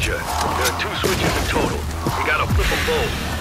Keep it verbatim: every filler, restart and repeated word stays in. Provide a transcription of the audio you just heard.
you. There are two switches in total. You gotta flip them both.